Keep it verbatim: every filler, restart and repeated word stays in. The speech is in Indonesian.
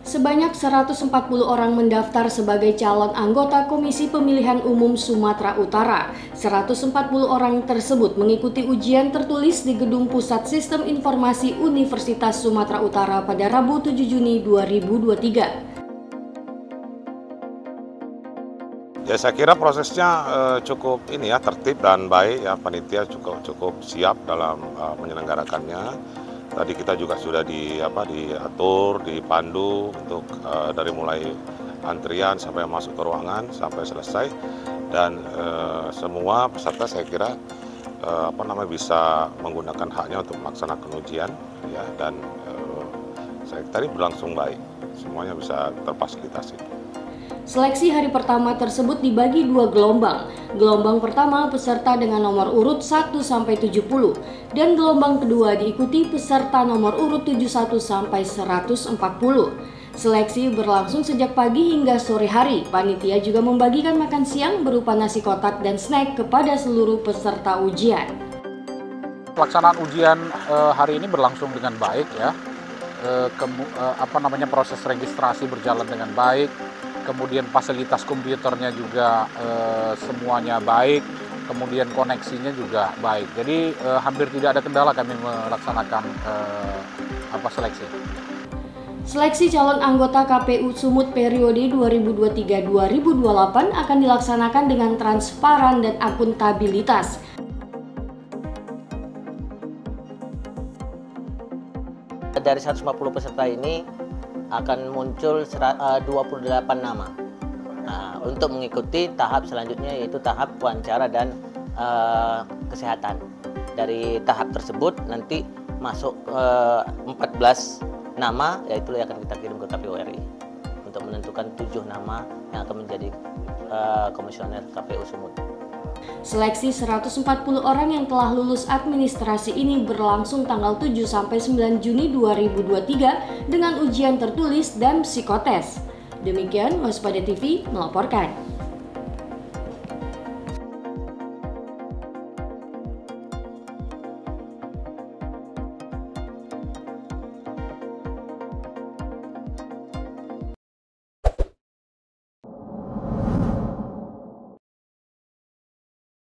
Sebanyak seratus empat puluh orang mendaftar sebagai calon anggota Komisi Pemilihan Umum Sumatera Utara. seratus empat puluh orang tersebut mengikuti ujian tertulis di Gedung Pusat Sistem Informasi Universitas Sumatera Utara pada Rabu tujuh Juni dua ribu dua puluh tiga. Ya, saya kira prosesnya uh, cukup ini ya tertib dan baik ya, panitia cukup cukup siap dalam uh, menyelenggarakannya. Tadi kita juga sudah di apa diatur, dipandu untuk uh, dari mulai antrian sampai masuk ke ruangan sampai selesai, dan uh, semua peserta saya kira uh, apa namanya bisa menggunakan haknya untuk melaksanakan ujian ya, dan uh, saya tadi berlangsung baik, semuanya bisa terfasilitasi. Seleksi hari pertama tersebut dibagi dua gelombang. Gelombang pertama peserta dengan nomor urut satu sampai tujuh puluh dan gelombang kedua diikuti peserta nomor urut tujuh puluh satu sampai seratus empat puluh. Seleksi berlangsung sejak pagi hingga sore hari. Panitia juga membagikan makan siang berupa nasi kotak dan snack kepada seluruh peserta ujian. Pelaksanaan ujian eh, hari ini berlangsung dengan baik ya. Eh, kemu, eh, apa namanya proses registrasi berjalan dengan baik. Kemudian fasilitas komputernya juga eh, semuanya baik, kemudian koneksinya juga baik. Jadi eh, hampir tidak ada kendala kami melaksanakan eh, apa seleksi. Seleksi calon anggota K P U Sumut periode dua ribu dua puluh tiga dua ribu dua puluh delapan akan dilaksanakan dengan transparan dan akuntabilitas. Dari seratus lima puluh peserta ini akan muncul dua puluh delapan nama. Nah, untuk mengikuti tahap selanjutnya yaitu tahap wawancara dan uh, kesehatan. Dari tahap tersebut nanti masuk uh, empat belas nama, yaitu yang akan kita kirim ke K P U R I untuk menentukan tujuh nama yang akan menjadi uh, komisioner K P U Sumut. Seleksi seratus empat puluh orang yang telah lulus administrasi ini berlangsung tanggal tujuh sampai sembilan Juni dua ribu dua puluh tiga dengan ujian tertulis dan psikotes. Demikian Waspada T V melaporkan.